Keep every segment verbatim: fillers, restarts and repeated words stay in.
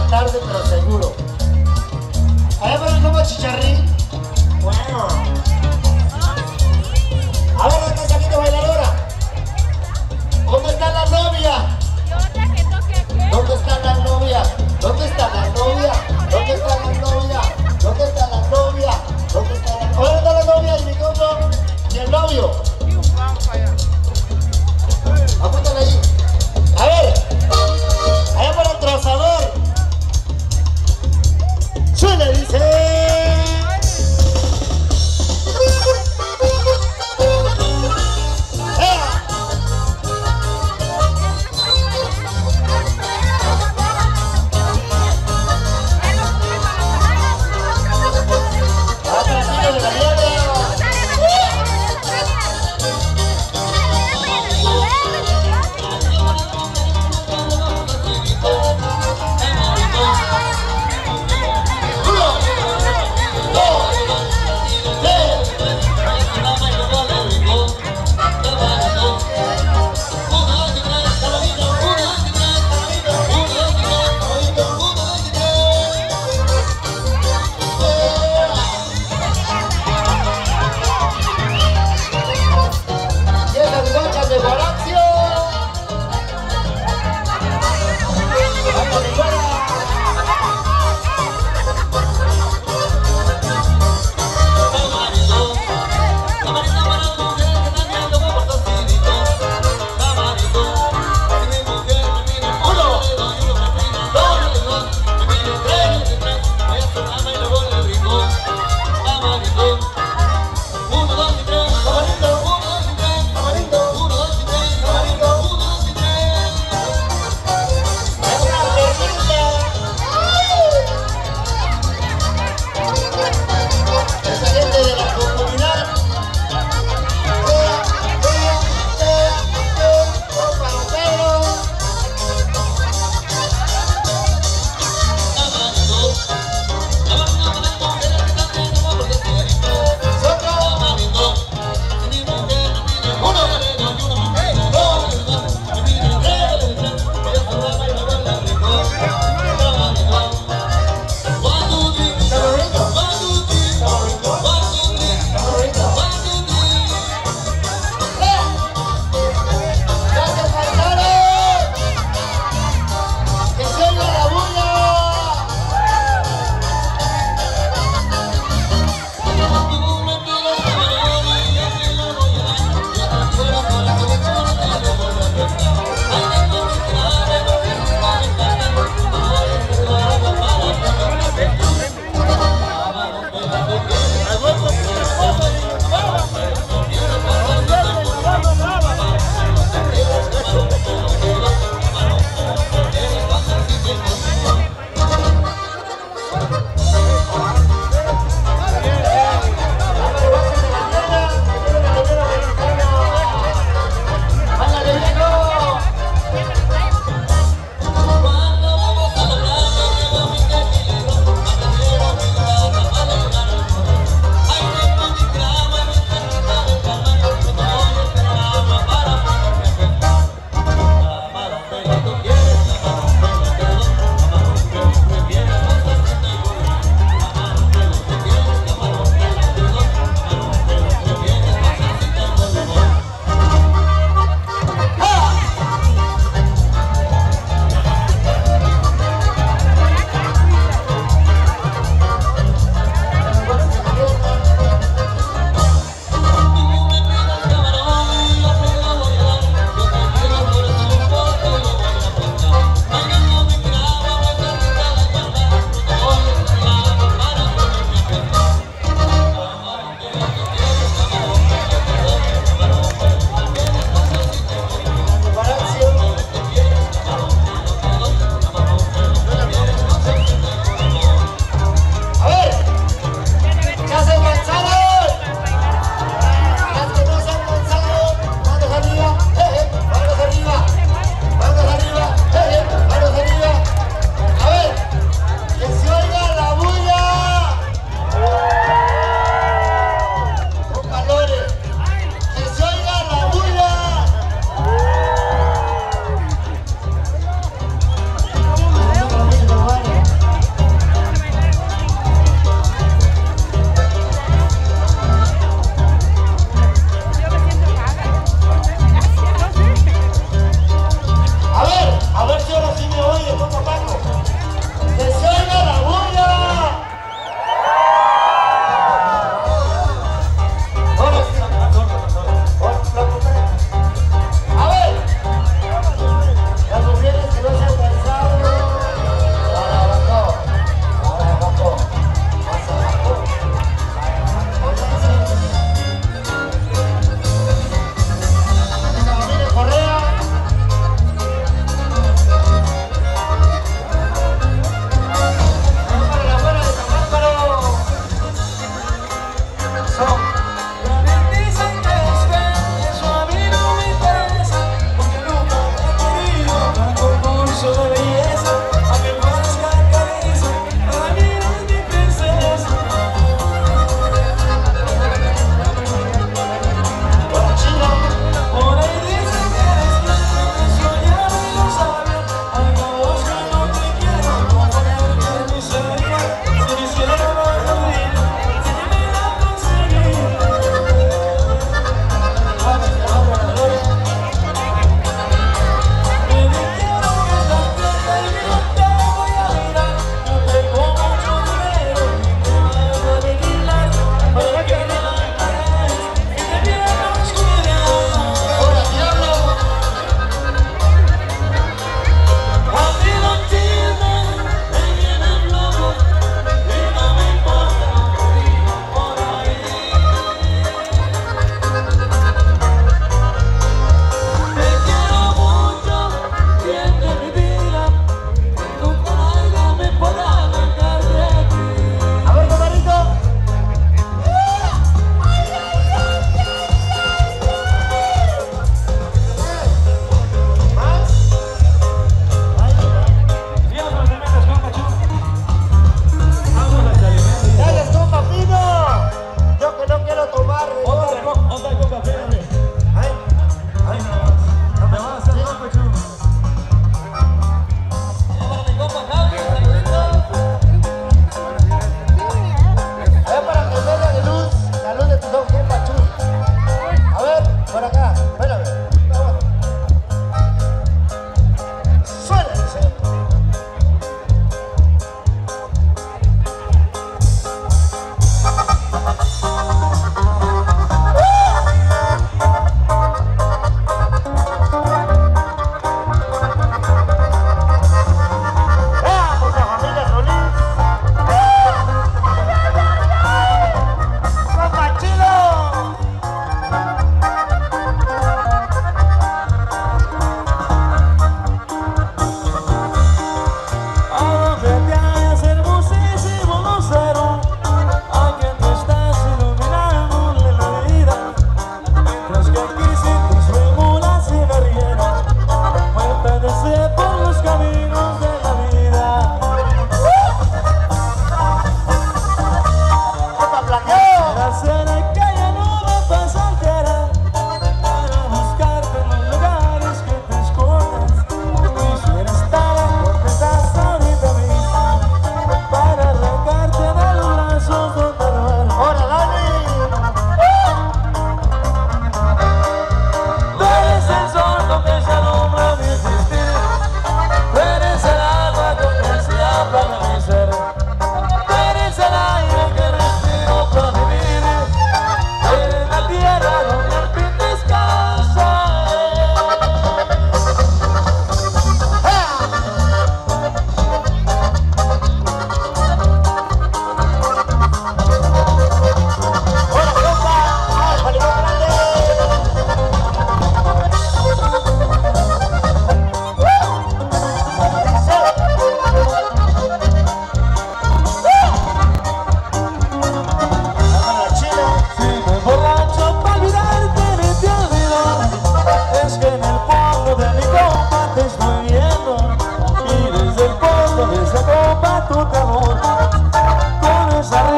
tarde, pero seguro. Allá por el como chicharrín. Bueno. A ver, ¿dónde está saliendo bailadora? ¿Dónde está la novia? ¿Dónde está la novia? ¿Dónde está la novia? ¿Dónde está la novia? ¿Dónde está la novia? ¿Dónde está la novia? ¿Dónde está la novia y mi novio y el novio? Apúntale ahí. A ver, allá por el trozador. Suele, dice.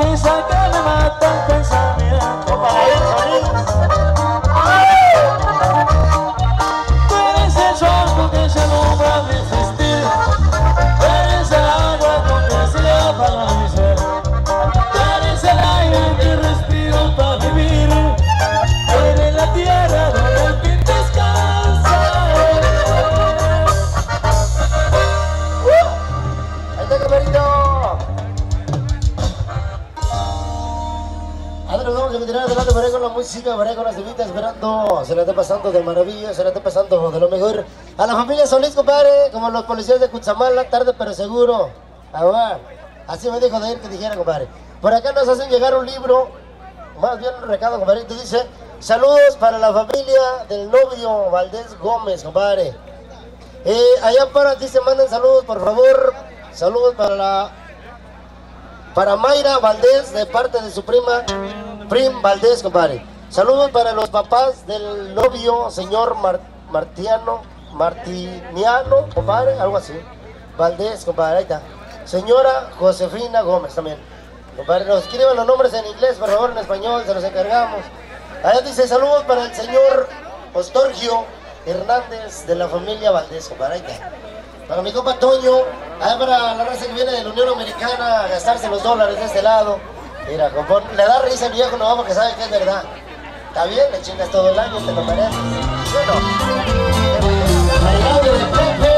risa que me mata el pensamiento. Para él, Solís. Tú eres el sol que se alumbra mi existir. Tú eres el agua con que se apaga mi ser. Tú eres el aire que respiro para vivir. Tú eres la tierra donde el fin descansa. Ahí está, camarito. Ahora vamos a continuar adelante por ahí con la música, por ahí con las temitas, esperando, se la está pasando de maravilla, se la está pasando de lo mejor. A la familia Solís, compadre, como los policías de Cutzamala, tarde pero seguro. A ver, así me dijo de ir que dijera, compadre. Por acá nos hacen llegar un libro, más bien un recado, compadre, que dice: saludos para la familia del novio Valdés Gómez, compadre. Eh, allá para ti se mandan saludos, por favor. Saludos para la para Mayra Valdés, de parte de su prima Prim Valdés, compadre. Saludos para los papás del novio, señor Mar, Martiano, Martiniano, compadre, algo así. Valdés, compadre, ahí está. Señora Josefina Gómez también. Compadre, nos escriban los nombres en inglés, por favor, en español, se los encargamos. Allá dice: saludos para el señor Ostorgio Hernández, de la familia Valdés, compadre, ahí está. Para mi compa Toño, allá para la raza que viene de la Unión Americana a gastarse los dólares de este lado. Mira, compa, le da risa el viejo, no, porque sabe que es verdad. Está bien, le chingas todo el año, te lo mereces. ¿Sí o no? Bailando de Pepe.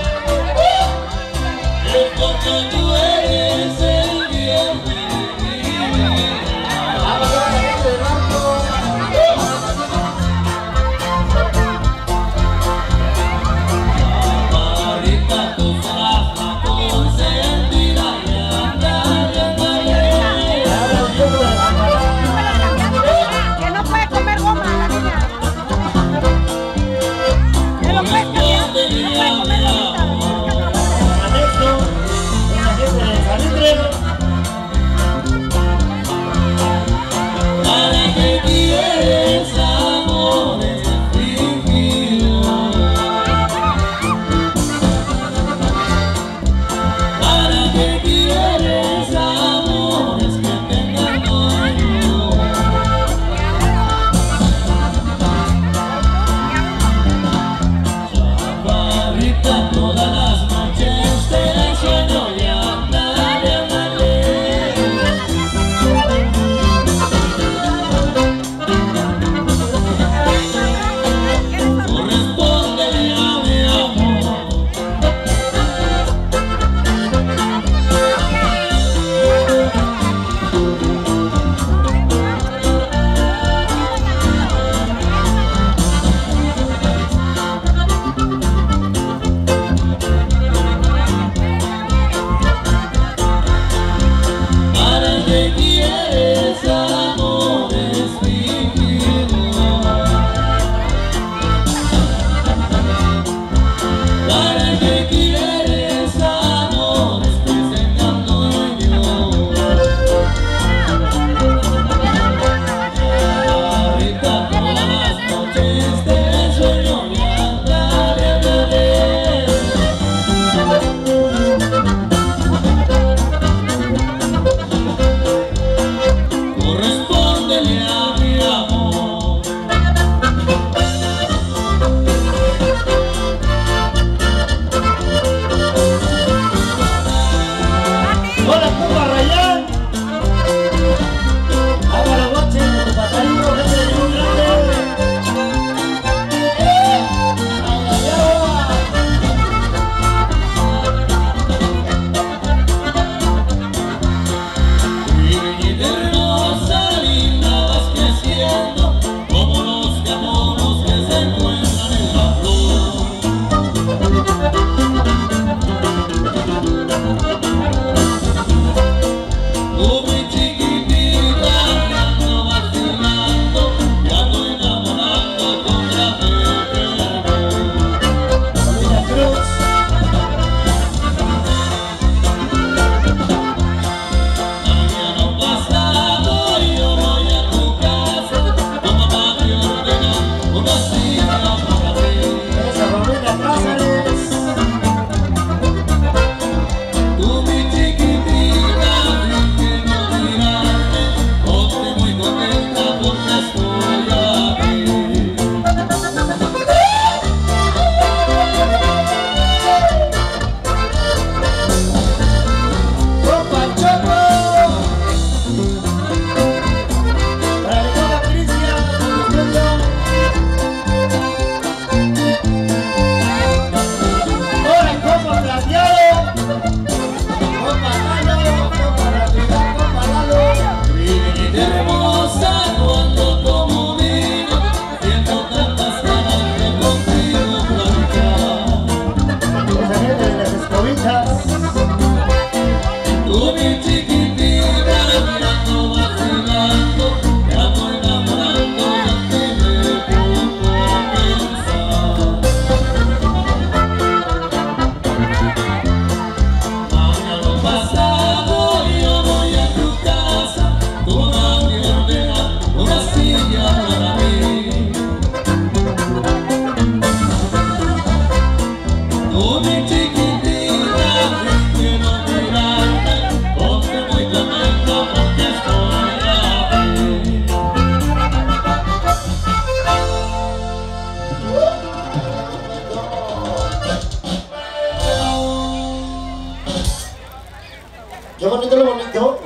Es porque tú eres el bien vivir. Vamos a la gente de Marco. Ahorita tú serás la consentida y anda, anda, que no puede comer goma la niña. Que no puede comer, no puede comer gomita. Anexo, la gente de San Andrés.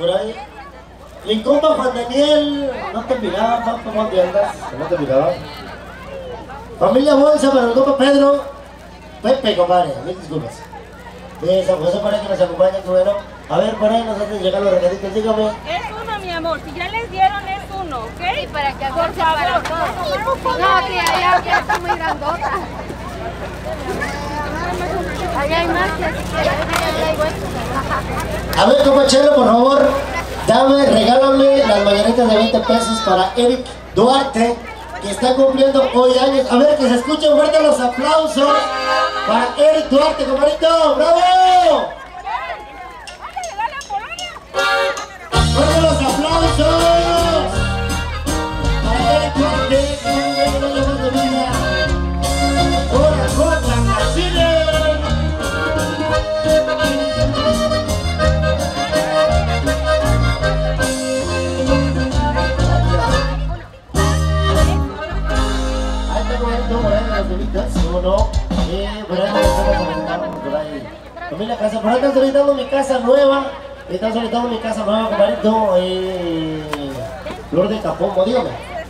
por ahí. Mi compa Juan Daniel, no te miraba, papá, ¿cómo te andas? No te miraba. Familia Bolsa para el compa Pedro. Pepe, compadre, mil disculpas. De San José para que nos acompañe, que bueno. A ver, por ahí nos hacen llegar los recaditos, dígame. Es uno, mi amor. Si ya les dieron, es uno, ¿ok? Sí, para que por alcance para todos. No, tía, ya, ya está muy grandota. Allá hay más, que así que A ver, compa Chelo, por favor, dame, regálame las mañanitas de veinte pesos para Eric Duarte, que está cumpliendo hoy años. A ver, que se escuchen fuerte los aplausos para Eric Duarte, compadrito. ¡Bravo! ¡Fuerte los aplausos para Eric Duarte, que vive en los años de vida! ¡Corazón, San Marcelo! ¿Cómo no? Eh, por ahí me estamos solicitando, por ahí. Familia casa, por ahí están solicitando mi casa nueva. Están solicitando mi casa nueva, compadrito. Eh, Flor de Capombo, dígame.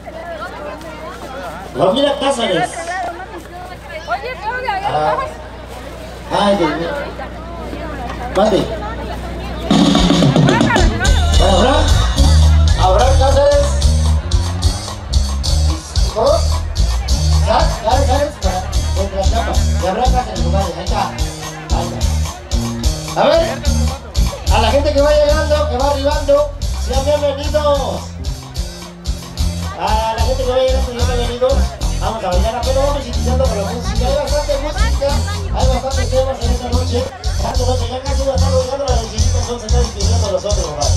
Familia Cázares. Oye, Claudia, Ah. Ay, Dios mío. Mande. Para Abraham. Abraham Cázares. ¿Cómo? ¿Sabes? ¿Sabes? ¿Sabes? Entre las capas. Y Abraham Cázares, compadre. Ahí está. Ahí está. A ver. A la gente que va llegando, que va arribando, sean bienvenidos. A la gente que va llegando, sean bienvenidos. Vamos a bailar, apenas vamos iniciando con la música. Hay bastante música, hay bastantes temas en esta noche. Esta noche ya casi va a estar llegando las visitas, son se están despidiendo nosotros, compadre.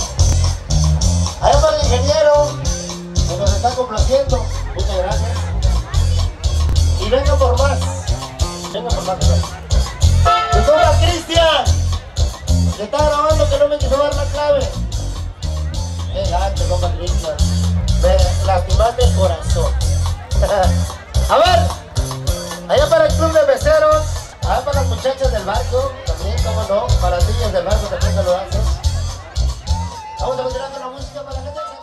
Allá para el ingeniero, que nos está complaciendo. Muchas gracias. Y venga por más. Venga por más, compadre. ¡Me toca Cristian! Se está grabando que no me quiso dar la clave. Qué gacho, compa Cristian. Me lastimaste el corazón. A ver, allá para el club de meseros, allá para las muchachas del barco, también, como no, para las niñas del barco también se lo haces. Vamos a continuar con la música para la gente.